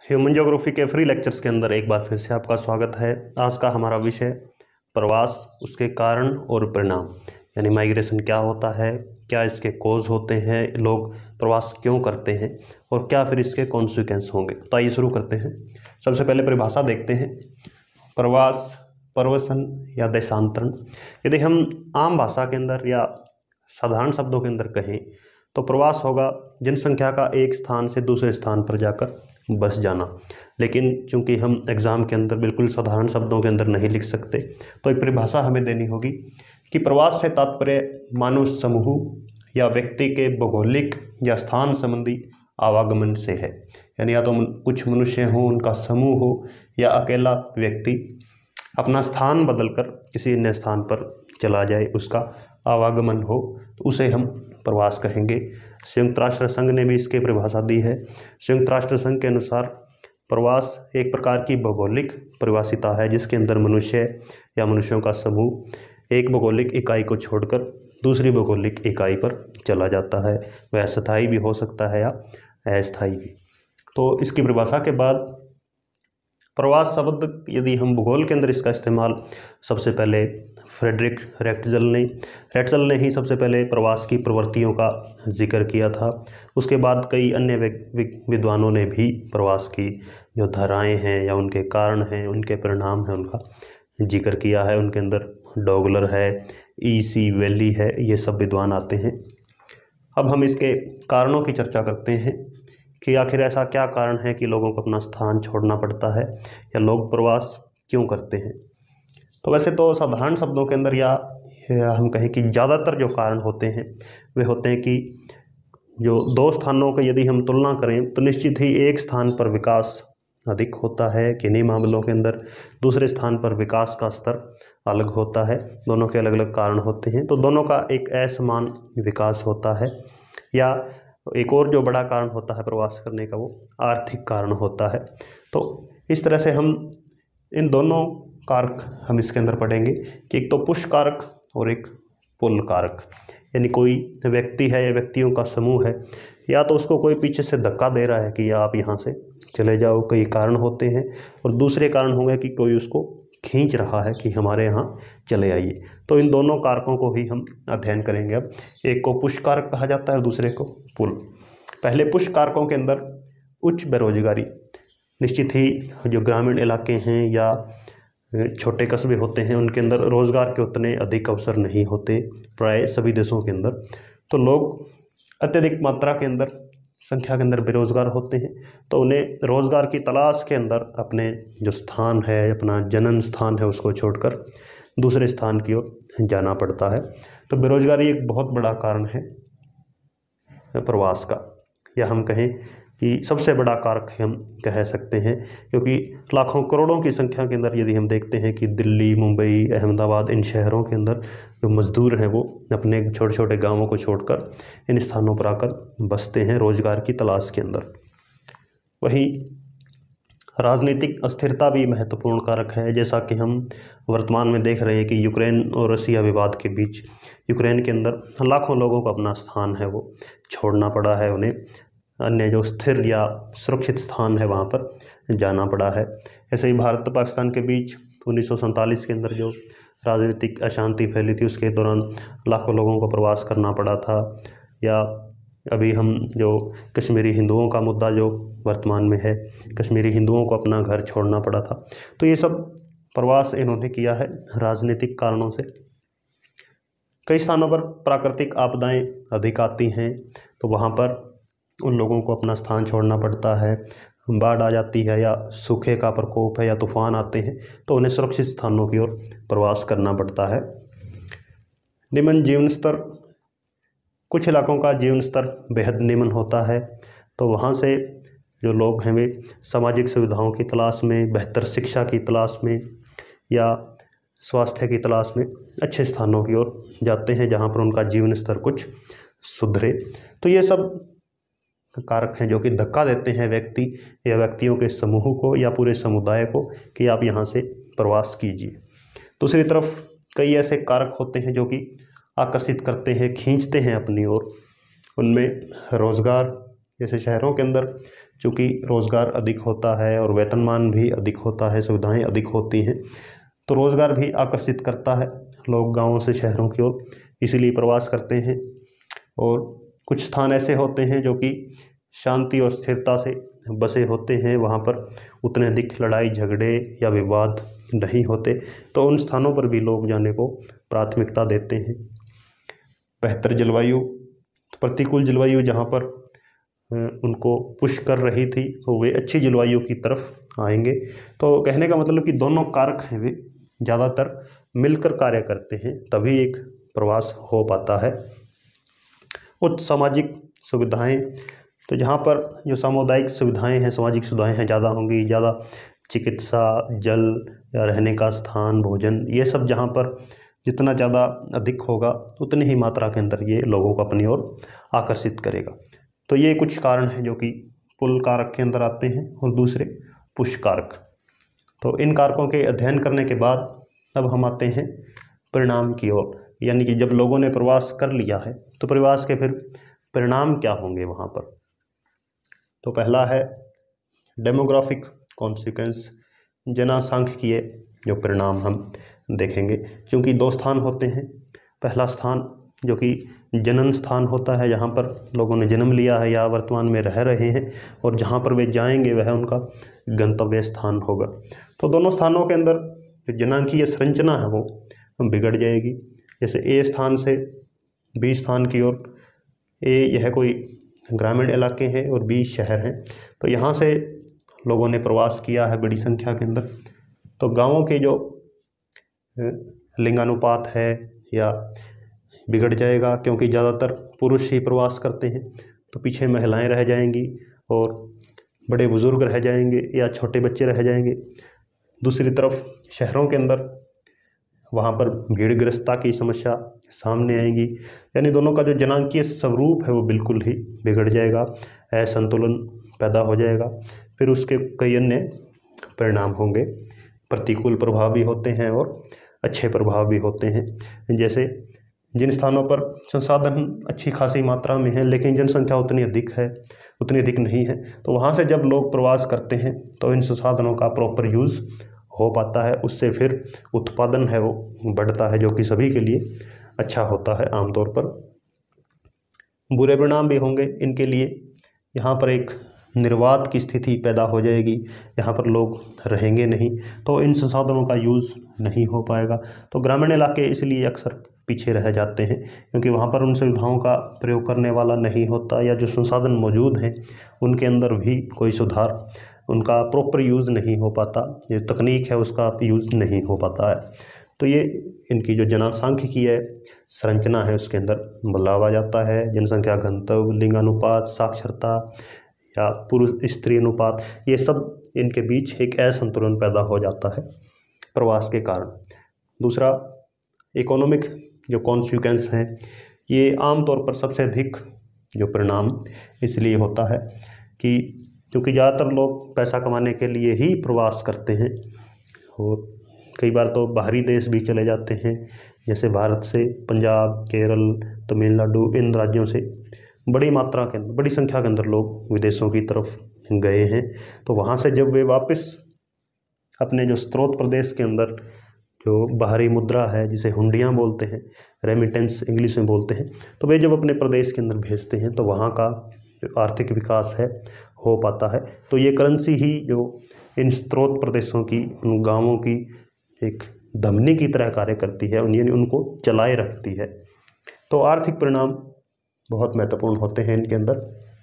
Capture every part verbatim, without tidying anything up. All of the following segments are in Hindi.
ह्यूमन ज्योग्राफी के फ्री लेक्चर्स के अंदर एक बार फिर से आपका स्वागत है। आज का हमारा विषय प्रवास, उसके कारण और परिणाम, यानी माइग्रेशन क्या होता है, क्या इसके कोज होते हैं, लोग प्रवास क्यों करते हैं और क्या फिर इसके कॉन्सिक्वेंस होंगे। तो आइए शुरू करते हैं। सबसे पहले परिभाषा देखते हैं। प्रवास, प्रवसन या देशांतरण। यदि हम आम भाषा के अंदर या साधारण शब्दों के अंदर कहें तो प्रवास होगा जनसंख्या का एक स्थान से दूसरे स्थान पर जाकर बस जाना। लेकिन चूंकि हम एग्ज़ाम के अंदर बिल्कुल साधारण शब्दों के अंदर नहीं लिख सकते, तो एक परिभाषा हमें देनी होगी कि प्रवास से तात्पर्य मानव समूह या व्यक्ति के भौगोलिक या स्थान संबंधी आवागमन से है। यानी या तो कुछ मनुष्य हों, उनका समूह हो, या अकेला व्यक्ति अपना स्थान बदलकर किसी अन्य स्थान पर चला जाए, उसका आवागमन हो, तो उसे हम प्रवास कहेंगे। संयुक्त राष्ट्र संघ ने भी इसकी परिभाषा दी है। संयुक्त राष्ट्र संघ के अनुसार प्रवास एक प्रकार की भौगोलिक परिभाषिता है जिसके अंदर मनुष्य या मनुष्यों का समूह एक भौगोलिक इकाई को छोड़कर दूसरी भौगोलिक इकाई पर चला जाता है। वह स्थायी भी हो सकता है या अस्थायी भी। तो इसकी परिभाषा के बाद प्रवास शब्द यदि हम भूगोल के अंदर इसका इस्तेमाल सबसे पहले फ्रेडरिक रेक्टजल ने रेक्टजल ने ही सबसे पहले प्रवास की प्रवृत्तियों का जिक्र किया था। उसके बाद कई अन्य विद्वानों ने भी प्रवास की जो धाराएं हैं या उनके कारण हैं, उनके परिणाम हैं, उनका जिक्र किया है। उनके अंदर डॉगलर है, ई सी वेली है, ये सब विद्वान आते हैं। अब हम इसके कारणों की चर्चा करते हैं कि आखिर ऐसा क्या कारण है कि लोगों को अपना स्थान छोड़ना पड़ता है या लोग प्रवास क्यों करते हैं। तो वैसे तो साधारण शब्दों के अंदर या, या हम कहें कि ज़्यादातर जो कारण होते हैं वे होते हैं कि जो दो स्थानों की यदि हम तुलना करें तो निश्चित ही एक स्थान पर विकास अधिक होता है, किन्हीं मामलों के अंदर दूसरे स्थान पर विकास का स्तर अलग होता है। दोनों के अलग अलग कारण होते हैं, तो दोनों का एक असमान विकास होता है। या एक और जो बड़ा कारण होता है प्रवास करने का, वो आर्थिक कारण होता है। तो इस तरह से हम इन दोनों कारक हम इसके अंदर पढ़ेंगे कि एक तो पुश कारक और एक पुल कारक। यानी कोई व्यक्ति है या व्यक्तियों का समूह है, या तो उसको कोई पीछे से धक्का दे रहा है कि आप यहाँ से चले जाओ, कई कारण होते हैं। और दूसरे कारण होंगे कि कोई उसको खींच रहा है कि हमारे यहाँ चले आइए। तो इन दोनों कारकों को ही हम अध्ययन करेंगे। अब एक को पुश कारक कहा जाता है और दूसरे को पुल। पहले पुश कारकों के अंदर उच्च बेरोजगारी। निश्चित ही जो ग्रामीण इलाके हैं या छोटे कस्बे होते हैं उनके अंदर रोज़गार के उतने अधिक अवसर नहीं होते प्राय सभी देशों के अंदर। तो लोग अत्यधिक मात्रा के अंदर संख्या के अंदर बेरोज़गार होते हैं, तो उन्हें रोज़गार की तलाश के अंदर अपने जो स्थान है, अपना जनन स्थान है, उसको छोड़कर दूसरे स्थान की ओर जाना पड़ता है। तो बेरोज़गारी एक बहुत बड़ा कारण है प्रवास का, या हम कहें कि सबसे बड़ा कारक हम कह सकते हैं। क्योंकि लाखों करोड़ों की संख्या के अंदर यदि हम देखते हैं कि दिल्ली, मुंबई, अहमदाबाद, इन शहरों के अंदर जो मज़दूर हैं वो अपने छोटे छोटे गांवों को छोड़कर इन स्थानों पर आकर बसते हैं रोज़गार की तलाश के अंदर। वहीं राजनीतिक अस्थिरता भी महत्वपूर्ण कारक है। जैसा कि हम वर्तमान में देख रहे हैं कि यूक्रेन और रसिया विवाद के बीच यूक्रेन के अंदर लाखों लोगों को अपना स्थान है वो छोड़ना पड़ा है, उन्हें अन्य जो स्थिर या सुरक्षित स्थान है वहाँ पर जाना पड़ा है। ऐसे ही भारत पाकिस्तान के बीच उन्नीस सौ सैंतालीस के अंदर जो राजनीतिक अशांति फैली थी, उसके दौरान लाखों लोगों को प्रवास करना पड़ा था। या अभी हम जो कश्मीरी हिंदुओं का मुद्दा जो वर्तमान में है, कश्मीरी हिंदुओं को अपना घर छोड़ना पड़ा था। तो ये सब प्रवास इन्होंने किया है राजनीतिक कारणों से। कई स्थानों पर प्राकृतिक आपदाएं अधिक आती हैं, तो वहाँ पर उन लोगों को अपना स्थान छोड़ना पड़ता है। बाढ़ आ जाती है या सूखे का प्रकोप है या तूफान आते हैं, तो उन्हें सुरक्षित स्थानों की ओर प्रवास करना पड़ता है। निम्न जीवन स्तर। कुछ इलाकों का जीवन स्तर बेहद निम्न होता है, तो वहाँ से जो लोग हैं वे सामाजिक सुविधाओं की तलाश में, बेहतर शिक्षा की तलाश में या स्वास्थ्य की तलाश में अच्छे स्थानों की ओर जाते हैं जहाँ पर उनका जीवन स्तर कुछ सुधरे। तो ये सब कारक हैं जो कि धक्का देते हैं व्यक्ति या व्यक्तियों के समूह को या पूरे समुदाय को कि आप यहाँ से प्रवास कीजिए। दूसरी तरफ कई ऐसे कारक होते हैं जो कि आकर्षित करते हैं, खींचते हैं अपनी ओर। उनमें रोज़गार, जैसे शहरों के अंदर चूँकि रोज़गार अधिक होता है और वेतनमान भी अधिक होता है, सुविधाएं अधिक होती हैं, तो रोज़गार भी आकर्षित करता है लोग गाँवों से शहरों की ओर, इसीलिए प्रवास करते हैं। और कुछ स्थान ऐसे होते हैं जो कि शांति और स्थिरता से बसे होते हैं, वहाँ पर उतने अधिक लड़ाई झगड़े या विवाद नहीं होते, तो उन स्थानों पर भी लोग जाने को प्राथमिकता देते हैं। बेहतर जलवायु, प्रतिकूल जलवायु जहाँ पर उनको पुश कर रही थी, तो वे अच्छी जलवायु की तरफ आएंगे। तो कहने का मतलब कि दोनों कारक हैं, वे ज़्यादातर मिलकर कार्य करते हैं, तभी एक प्रवास हो पाता है। उच्च सामाजिक सुविधाएं, तो जहाँ पर जो सामुदायिक सुविधाएं हैं, सामाजिक सुविधाएं हैं ज़्यादा होंगी, ज़्यादा चिकित्सा, जल या रहने का स्थान, भोजन, ये सब जहाँ पर जितना ज़्यादा अधिक होगा उतनी ही मात्रा के अंदर ये लोगों को अपनी ओर आकर्षित करेगा। तो ये कुछ कारण हैं जो कि पुल कारक के अंदर आते हैं, और दूसरे पुश कारक। तो इन कारकों के अध्ययन करने के बाद अब हम आते हैं परिणाम की ओर, यानी कि जब लोगों ने प्रवास कर लिया है तो प्रवास के फिर परिणाम क्या होंगे वहाँ पर। तो पहला है डेमोग्राफिक कॉन्सिक्वेंस, जनसांख्यिकीय जो परिणाम हम देखेंगे। क्योंकि दो स्थान होते हैं, पहला स्थान जो कि जनन स्थान होता है, जहाँ पर लोगों ने जन्म लिया है या वर्तमान में रह रहे हैं, और जहाँ पर वे जाएंगे वह उनका गंतव्य स्थान होगा। तो दोनों स्थानों के अंदर जो जनांकीय संरचना है वो बिगड़ जाएगी। जैसे ए स्थान से बी स्थान की ओर, ए यह कोई ग्रामीण इलाके हैं और बी शहर हैं, तो यहाँ से लोगों ने प्रवास किया है बड़ी संख्या के अंदर, तो गाँवों के जो लिंगानुपात है या बिगड़ जाएगा, क्योंकि ज़्यादातर पुरुष ही प्रवास करते हैं, तो पीछे महिलाएं रह जाएंगी और बड़े बुज़ुर्ग रह जाएंगे या छोटे बच्चे रह जाएंगे। दूसरी तरफ शहरों के अंदर वहाँ पर भीड़ग्रस्तता की समस्या सामने आएगी, यानी दोनों का जो जनांकीय स्वरूप है वो बिल्कुल ही बिगड़ जाएगा, असंतुलन पैदा हो जाएगा। फिर उसके कई अन्य परिणाम होंगे, प्रतिकूल प्रभाव भी होते हैं और अच्छे प्रभाव भी होते हैं। जैसे जिन स्थानों पर संसाधन अच्छी खासी मात्रा में है लेकिन जनसंख्या उतनी अधिक है उतनी अधिक नहीं है, तो वहाँ से जब लोग प्रवास करते हैं तो इन संसाधनों का प्रॉपर यूज़ हो पाता है, उससे फिर उत्पादन है वो बढ़ता है, जो कि सभी के लिए अच्छा होता है आमतौर पर। बुरे परिणाम भी होंगे इनके लिए, यहाँ पर एक निर्वात की स्थिति पैदा हो जाएगी, यहाँ पर लोग रहेंगे नहीं, तो इन संसाधनों का यूज़ नहीं हो पाएगा। तो ग्रामीण इलाके इसलिए अक्सर पीछे रह जाते हैं, क्योंकि वहाँ पर उन सुविधाओं का प्रयोग करने वाला नहीं होता, या जो संसाधन मौजूद हैं उनके अंदर भी कोई सुधार, उनका प्रॉपर यूज़ नहीं हो पाता, जो तकनीक है उसका यूज़ नहीं हो पाता है। तो ये इनकी जो जनसांख्यिकीय संरचना है उसके अंदर बदलाव आ जाता है। जनसंख्या घनत्व, लिंगानुपात, साक्षरता या पुरुष स्त्री अनुपात, ये सब इनके बीच एक असंतुलन पैदा हो जाता है प्रवास के कारण। दूसरा, इकोनॉमिक जो कॉन्सिक्वेंस हैं, ये आमतौर पर सबसे अधिक जो परिणाम इसलिए होता है कि क्योंकि ज़्यादातर लोग पैसा कमाने के लिए ही प्रवास करते हैं, और कई बार तो बाहरी देश भी चले जाते हैं, जैसे भारत से पंजाब, केरल, तमिलनाडु, इन राज्यों से बड़ी मात्रा के अंदर, बड़ी संख्या के अंदर लोग विदेशों की तरफ गए हैं। तो वहाँ से जब वे वापस अपने जो स्रोत प्रदेश के अंदर जो बाहरी मुद्रा है, जिसे हुंडियाँ बोलते हैं, रेमिटेंस इंग्लिश में बोलते हैं, तो वे जब अपने प्रदेश के अंदर भेजते हैं तो वहाँ का जो आर्थिक विकास है हो पाता है। तो ये करेंसी ही जो इन स्रोत प्रदेशों की, उन गाँवों की एक धमनी की तरह कार्य करती है, यानी उनको चलाए रखती है। तो आर्थिक परिणाम बहुत महत्वपूर्ण होते हैं इनके अंदर।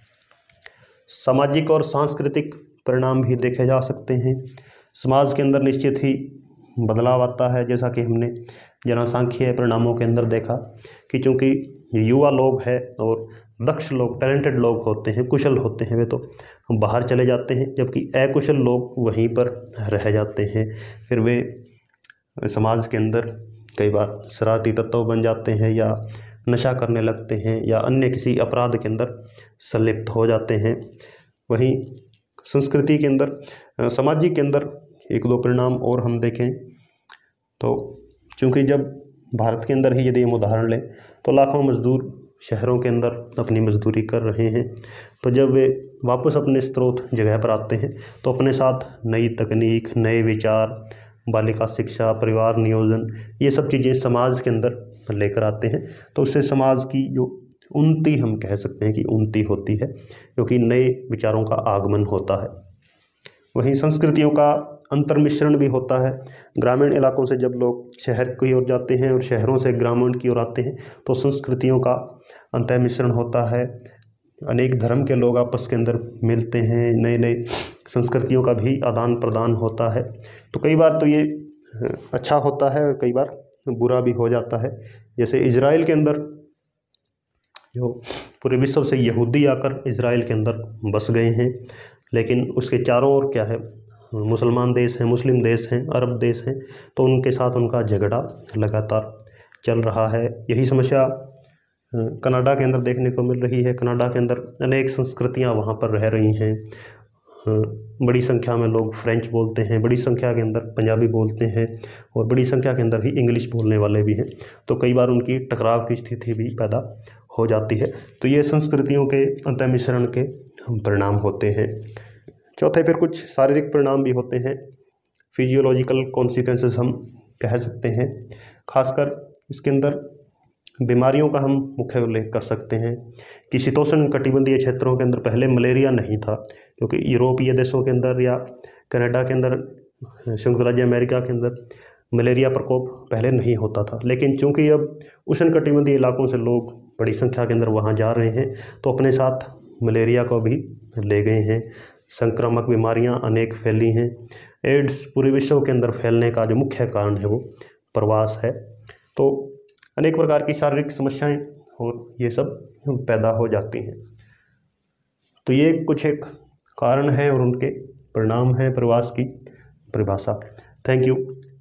सामाजिक और सांस्कृतिक परिणाम भी देखे जा सकते हैं। समाज के अंदर निश्चित ही बदलाव आता है, जैसा कि हमने जनसांख्यिकीय परिणामों के अंदर देखा कि चूँकि युवा लोग हैं और दक्ष लोग, टैलेंटेड लोग होते हैं, कुशल होते हैं, वे तो बाहर चले जाते हैं, जबकि अकुशल लोग वहीं पर रह जाते हैं। फिर वे समाज के अंदर कई बार शरारती तत्व बन जाते हैं, या नशा करने लगते हैं, या अन्य किसी अपराध के अंदर संलिप्त हो जाते हैं। वहीं संस्कृति के अंदर, सामाजिक के अंदर एक दो परिणाम और हम देखें तो चूँकि जब भारत के अंदर ही यदि हम उदाहरण लें तो लाखों मजदूर शहरों के अंदर अपनी मजदूरी कर रहे हैं, तो जब वे वापस अपने स्रोत जगह पर आते हैं तो अपने साथ नई तकनीक, नए विचार, बालिका शिक्षा, परिवार नियोजन, ये सब चीज़ें समाज के अंदर लेकर आते हैं। तो उससे समाज की जो उन्नति, हम कह सकते हैं कि उन्नति होती है, क्योंकि नए विचारों का आगमन होता है। वहीं संस्कृतियों का अंतर्मिश्रण भी होता है। ग्रामीण इलाकों से जब लोग शहर की ओर जाते हैं और शहरों से ग्रामीण की ओर आते हैं तो संस्कृतियों का अंतर्मिश्रण होता है। अनेक धर्म के लोग आपस के अंदर मिलते हैं, नए नए संस्कृतियों का भी आदान प्रदान होता है। तो कई बार तो ये अच्छा होता है और कई बार बुरा भी हो जाता है। जैसे इजराइल के अंदर जो पूरे विश्व से यहूदी आकर इजराइल के अंदर बस गए हैं, लेकिन उसके चारों ओर क्या है, मुसलमान देश हैं, मुस्लिम देश हैं, अरब देश हैं, तो उनके साथ उनका झगड़ा लगातार चल रहा है। यही समस्या कनाडा के अंदर देखने को मिल रही है। कनाडा के अंदर अनेक संस्कृतियां वहाँ पर रह रही हैं। बड़ी संख्या में लोग फ्रेंच बोलते हैं, बड़ी संख्या के अंदर पंजाबी बोलते हैं और बड़ी संख्या के अंदर ही इंग्लिश बोलने वाले भी हैं। तो कई बार उनकी टकराव की स्थिति भी पैदा हो जाती है। तो ये संस्कृतियों के अंतर्मिश्रण के परिणाम होते हैं। चौथे फिर कुछ शारीरिक परिणाम भी होते हैं, फिजियोलॉजिकल कॉन्सिक्वेंसेस हम कह सकते हैं। खासकर इसके अंदर बीमारियों का हम मुख्य उल्लेख कर सकते हैं कि शीतोष्ण कटिबंधीय क्षेत्रों के अंदर पहले मलेरिया नहीं था, क्योंकि यूरोपीय देशों के अंदर या कनाडा के अंदर, संयुक्त राज्य अमेरिका के अंदर मलेरिया प्रकोप पहले नहीं होता था। लेकिन चूंकि अब उष्णकटिबंधीय इलाकों से लोग बड़ी संख्या के अंदर वहाँ जा रहे हैं तो अपने साथ मलेरिया को भी ले गए हैं। संक्रामक बीमारियां अनेक फैली हैं। एड्स पूरे विश्व के अंदर फैलने का जो मुख्य कारण है वो प्रवास है। तो अनेक प्रकार की शारीरिक समस्याएं और ये सब पैदा हो जाती हैं। तो ये कुछ एक कारण है और उनके परिणाम हैं प्रवास की परिभाषा। Thank you.